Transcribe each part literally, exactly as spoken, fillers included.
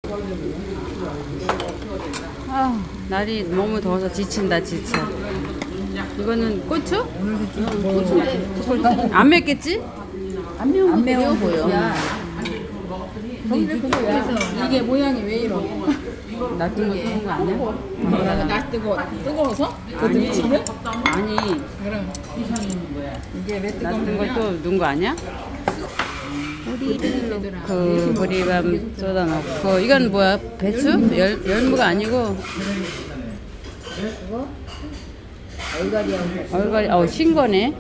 아, 날이 너무 더워서 지친다, 지쳐. 이거는 고추? 고추. 안 맵겠지? 안 매워, 안 매워 보여. 이게 모양이 왜 이러? 놔둔 거 뜨거운 거 아니야? 뭐라고? 나 뜨거 뜨거워서? 그것도 지금? 아니, 그럼 이게 왜 놔둔 뜨거운 거야? 것도 넣은 거 아니야? 그 보리밥 쏟아 넣고. 이건 뭐야? 배추? 열, 열무가 아니고 얼갈이하고 얼갈이. 어, 신거네.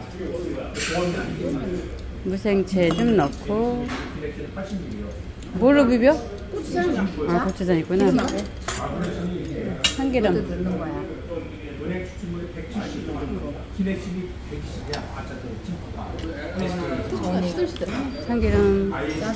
무생채 좀 넣고. 뭘로 비벼? 고추장. 아, 고추장 있구나. 참기름. 넣는 거야. 참기름.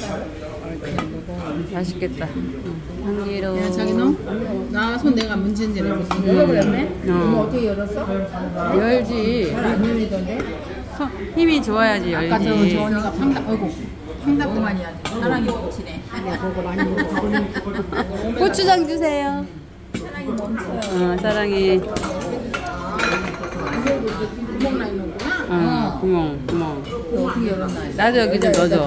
맛있겠다. 참기름. 야, 자기 너? 나 손 내가 문진지 내가 열어버렸네? 엄마 어. 어떻게 열었어? 열지. 잘안 열리던데? 소- 힘이 좋아야지 아까 저 열지. 저언니가 황당 어이구 황당 너무 많이 하지. 사랑이 멈치네. 그거 많이 먹어. 고추장 주세요. 사랑이 멈춰요. 어, 사랑이. 구멍 나 있는구나. 어, 구멍, 구멍. 너 어떻게 열었나? 나도 여기 좀 넣어줘.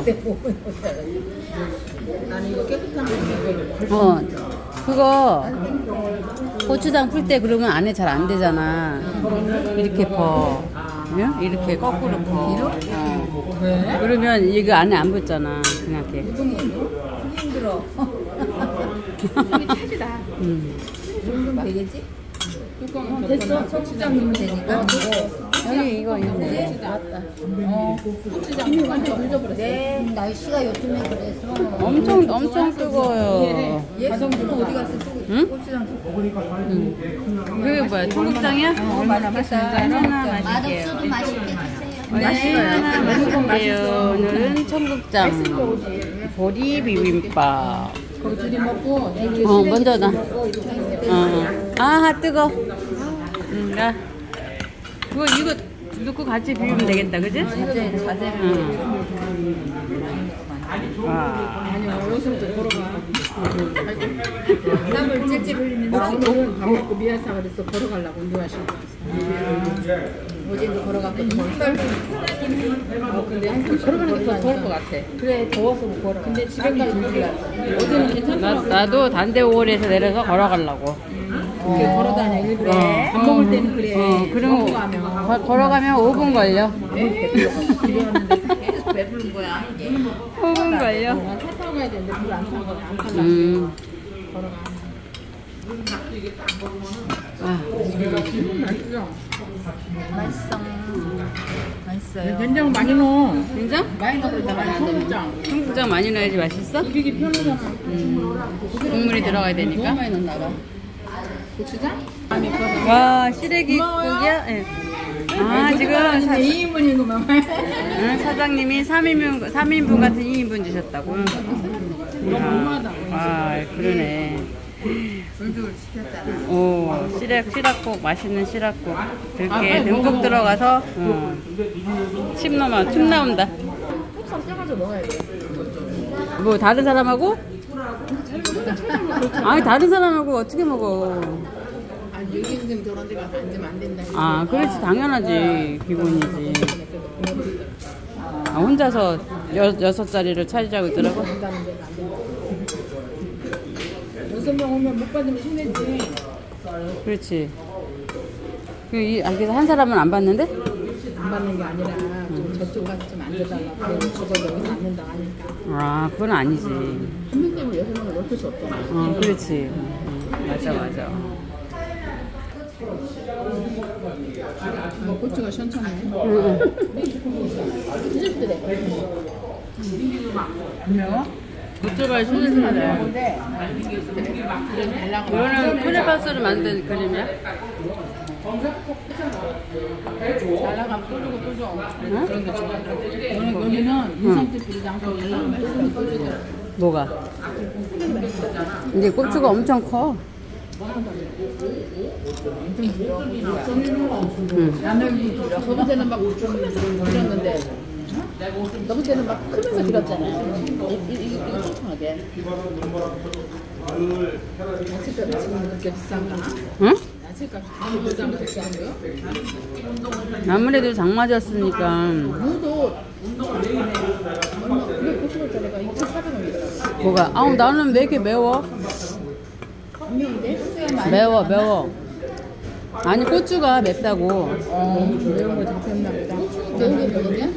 나는 이거 깨끗한 거 먹어. 어, 그거 고추장 풀 때 그러면 안에 잘 안 되잖아. 이렇게 퍼. 응? 이렇게 거꾸로 퍼. 어. 왜? 그러면 이거 안에 안 붙잖아. 그냥 이렇게. 그게 힘들어. 이게 차지다. 음. 이 정도면 되겠지? 뚜껑 됐어. 청국장 넣으면 되니까. 여기 이거 있네. 맞다. 어, 고추장 완전 물져버렸어. 네, 날씨가 요즘에 그래서. 엄청 엄청 뜨거워요. 얘 가성비도 어디 갔어? 응? 고추장. 그게 뭐야? 청국장이야? 어, 맛있겠다. 하나 마실게요. 맛없어도 맛있게 드세요. 네, 하나 마실게요. 오늘은 청국장 보리 비빔밥. 거기 둘이 먹고 어, 먼저 나. 어. 아, 뜨거. 응, 나. 그거 이거 넣고 같이 비비면 되겠다, 그지? 자재, 자재를. 응. 와. 아니 어려서부터 걸어가. 땀을 찔찔 흘리면서. 오늘 밥 먹고 미아사 그랬어 걸어가려고 운동하시고 어제도 걸어갔거든. 어, 근데 항상 걸어가는 게 더 더울 것 같아. 그래, 더워서 못 걸어. 근데 집에까지 어제는 나, 괜찮더라고. 나도 단대오월에서 내려서 걸어가려고. 이렇게 걸어다녀 일부러. 어. 밥 먹을 때는 그래. 어, 그리고 먹고 가면. 거- 걸어가면 오 분 걸려. 계속 배부른 거야. 오 분 걸려. 차 타고 가야 되는데 불 안 타고 안 타려고 음. 걸어가. 아, 맛있어. 맛있어. 맛있어요. 된장 많이 넣어. 된장? 많이 넣고 있다 많이 청국장. 청국장 많이 넣어야지 맛있어? 비비기 편하잖아. 국물이 들어가야 되니까. 많이 넣나 봐. 고추장? 많이 넣어. 와, 시래기국이야? 예. 아, 지금 사, 이 인분이구만. 응, 사장님이 삼 인분, 삼 인분 같은 이 인분 주셨다고. 너무 너무하다. 와, 그러네. 불죽을 시켰잖아. 오, 시락, 시락국, 맛있는 시락국. 아, 들깨 빨리 듬뿍 먹어. 들어가서, 응. 침 넘어, 침 나온다. 꼭 쪄가지고 먹어야 돼. 뭐, 다른 사람하고? 아니, 다른 사람하고 어떻게 먹어? 아니 여기 지금 저런 데 가서 앉으면 안 된다. 아, 그렇지, 당연하지. 기본이지. 아, 혼자서 여, 여섯 자리를 차지하고 있더라고. 간다는 데가 안 된다. 여섯 명 오면 못 받으면 힘들지. 그렇지. 그, 이, 아, 그래서 한 사람은 안 봤는데? 안 받는 게 아니라 좀 저쪽 가서 좀 앉아달라고. 그래서 저거 여기서 앉는다 하니까. 아, 그건 아니지. 한 명 때문에 여섯 명을 놓칠 수 없잖아. 어, 그렇지. 응, 맞아, 맞아. 뭐 고추가 시원찮네. 응, 찌질들해. 응. 매워? 고추가 시원시원해. 그래서 달라고. 이거는 크레파스를 만든 그림이야? 잘 나가면 또 주고 또 줘. 응? 그런 거 좋아. 여기, 여기는 인상도 부리지 않고 연락을 맛있어. 또 주더라고. 뭐가? 이제 고추가 엄청 커. 응. 마늘도 들어. 저번에는 막 좀 들었는데 너무 때는 막 크면서 들었잖아요. 이- 이- 이- 이거 통통하게. 야채값이 지금 그렇게 비싼가? 응? 야채값이 너무 비싼가 비싼 거요? 아무래도 장마졌으니까 무도 얼마 구십원짜리가 이천사백 원이더라고. 뭐가? 아우 나는 왜 이렇게 매워? 안 매운데? 수야 많이 매워 매워. 아니 고추가 맵다고. 어, 매운 거 잡혔나 보다. 매운 게 별로냐?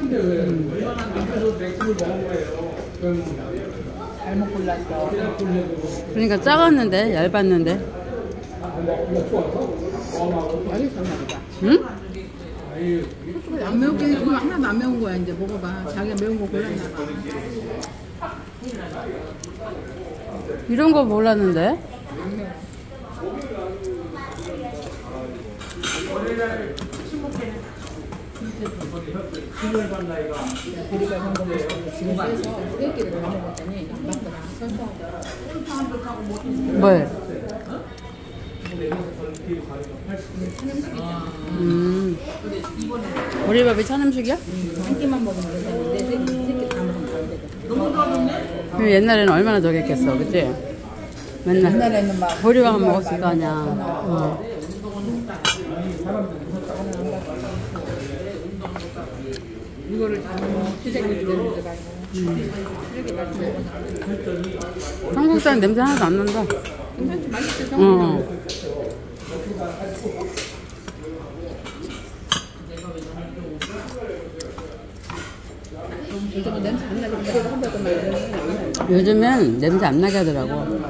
잘못 골랐어. 그러니까 작았는데 얇았는데. 많이 샀나 보다. 응? 안 매운 게 이거 하나도 안 매운 거야. 이제 먹어봐. 자기가 매운 거 골랐나 봐. 이런 거 몰랐는데. 비리가 한거 먹고 지금 빼서 세끼를 다 먹었더니 맞더라. 뭘? 음. 보리밥이 찬음식이야? 한 끼만 먹으면 되는데 세끼 다 먹으면 안 되거든. 그 옛날에는 얼마나 저겠겠어, 그치? 맨날 옛날에는 막 보리밥만 먹었을 거 아니야. 어. 이거를 다 먹어. 시댁을 들여가지고 이렇게 같이 먹어. 청국장 냄새 하나도 안 난다. 괜찮지? 맛있어. 어. 요즘은 냄새 안 나게 비교를 한다고 말이야. 요즘엔 냄새 안 나게 하더라고.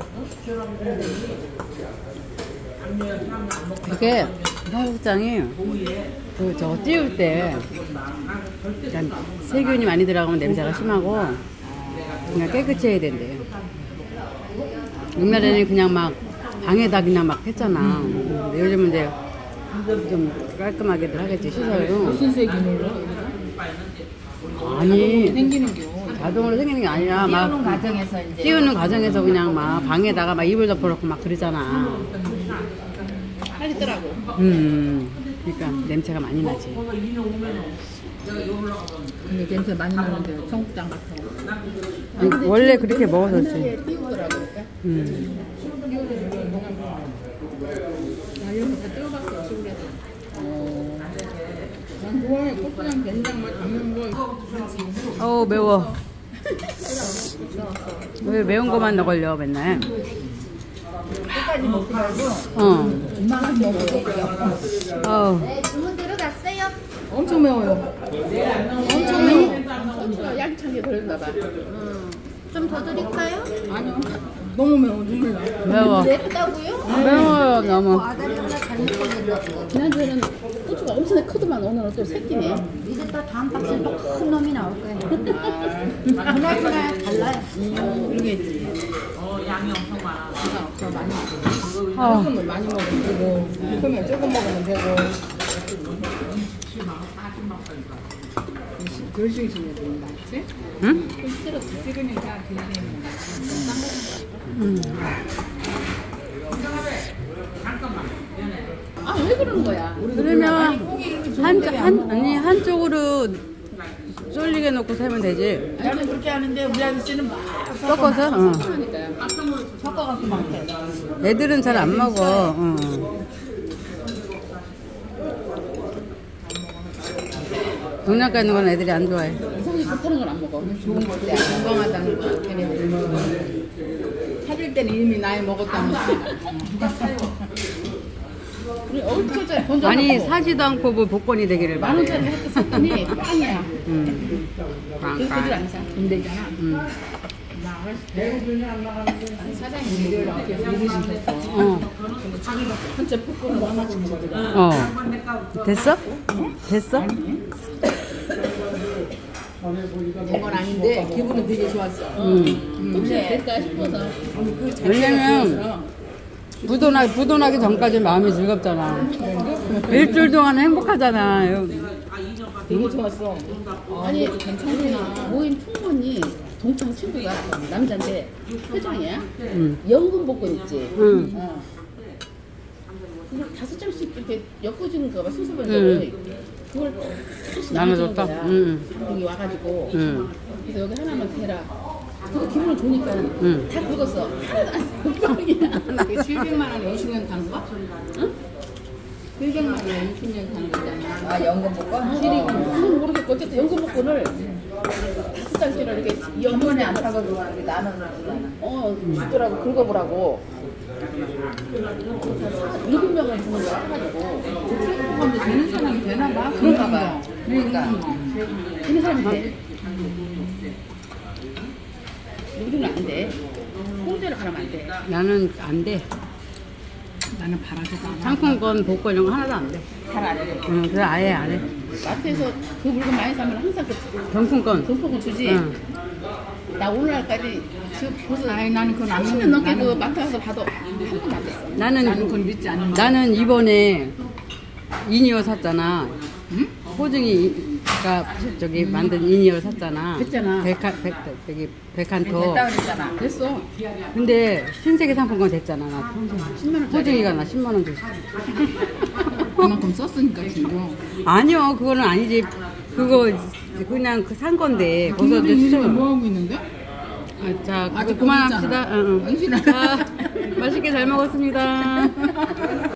이게 청국장이 그 저거 띄울 때 약간 세균이 많이 들어가면 냄새가 심하고 그냥 깨끗이 해야 된대. 옛날에는 그냥 막 방에다 그냥 막 했잖아. 근데 요즘은 이제 좀 깔끔하게들 하겠지, 시설로. 무슨 세균으로? 아니 생기는 게 자동으로 생기는 게 아니라 막 띄우는 과정에서 이제 띄우는 과정에서 그냥 막 방에다가 막 이불 덮어놓고 막 그러잖아. 살리더라고. 음, 그러니까 냄새가 많이 나지. 근데 냄새 많이 나는데 청국장 같은 거. 아니, 원래 그렇게 먹었었지. 옛날에 띄우더라고. 그러니까. 음. 나 이런 거 다 띄워봤어. 시골에서. 어. 난 좋아해. 고추장 된장 맛 담는 거. 어우 매워. 왜 매운 거만 걸려 맨날? 끝까지 먹지 말고 어. 이만한 먹어도 어우. 네 주문 들어갔어요. 엄청 매워요. 엄청 매워. 고추가 양창게 들었나 봐. 좀 더 드릴까요? 아니요. 너무 매워. 눈물 나. 매워. 맵다고요? 매워요 너무. 아다리보다 잘못 먹었네. 지난주에는 고추가 엄청 크더만 오늘은 또 새끼네. 이제 또 다음 박스에 또 큰 놈이 나올 거예요. 그날 그날 달라요. 그러겠지. 어, 양이 엄청 많아. 더 많이 먹어. 어. 조금은 많이 먹으면 되고, 그러면 조금 먹으면 되고. 덜 싱싱해 보인다, 그치? 응? 실제로 찍으니까 덜 싱싱해. 음. 아, 왜 그런 거야? 그러면 한, 한 아니 한쪽으로 쫄리게 놓고 세면 되지. 나는 그렇게 하는데 우리 아저씨는 막 섞어서. 어. 하니까요. 섞어갖고 막 해. 애들은 잘 안 먹어. 어. 동남가 있는 건 애들이 안 좋아해. 이상하게 좋다는 건 안 먹어. 좋은 건데 건강하다는 거 걔네들. 사귈 때는 이미 나이 먹었다는 거. 우리 얼마짜리 던져 아니 사지도 않고 뭐 복권이 되기를 만 원짜리 바래. 할때 샀더니 빵이야. 음. 그래서 그들 안 사. 돈 되잖아. 음. 사장님 일요일 어떻게 믿으시셨어? 어. 근데 자기가 혼자 복권을 하나씩 먹더라. 어. 됐어? 됐어? 된 건 아닌데 기분은 되게 좋았어. 음. 혹시 될까 싶어서. 그 자체가 왜냐면 좋아서. 부도나 부도나기 전까지 마음이 즐겁잖아. 일주일 동안 행복하잖아. 되게 좋았어. 아니 괜찮구나. 모임 총무니 동창 친구가 남자인데 회장이야. 응. 연금 복권 있지. 응. 어. 그냥 다섯 장씩 이렇게 엮어주는 거봐 수수번호를. 응. 그걸 나눠줬다? 거야. 응. 여기 와가지고 응. 그래서 여기 하나만 대라. 그거 기분은 좋으니까 응. 다 긁었어. 하나도 안 긁었냐. 칠백만 원에 이십 년 단 거? 응? 칠백만 원에 이십 년 단 거잖아. 아 연금 복권? 실이 그건 모르겠고 어쨌든 연금 복권을 다섯 장짜리 이렇게 한 연금에 번에 안 사가지고 하는 게 나눠 주잖아. 어 주더라고 긁어보라고. 일곱 명을 주는 거야 해가지고 복권도 되는 사람이 되나 봐. 그런가 봐. 그러니까. 되는 사람이 돼. 우리는 안 돼. 홍대를 가면 안 돼. 나는 안 돼. 나는 바라서도 안 해. 상품권, 복권 이런 거 하나도 안 돼. 잘안 돼. 응, 그래 아예 안 해. 마트에서 그 물건 많이 사면 항상 그 경품권. 돈포금 주지. 응. 나 오늘날까지 지금 벌써 아니 나는 그건 안 삼십 년 넘게 그 마트 가서 봐도 한 번도 안 됐어. 나는 나는 그건 믿지 않는 거. 나는 이번에 이니어 샀잖아. 응? 호중이가 저기 만든 이니어 샀잖아. 됐잖아. 백한 백 저기 백한토. 됐다 그랬잖아. 됐어. 근데 신세계 상품권 됐잖아 나. 십만 원짜리. 호중이가 나 십만 원 줬어. 그만큼 썼으니까 지금. 아니요, 그거는 아니지. 그거 그냥 그 산 건데 거기서 이제 추첨을. 뭐 하고 있는데? 아, 자, 그거 아직 그만합시다. 거기 있잖아. 응, 응. 당신은. 자, 맛있게 잘 먹었습니다.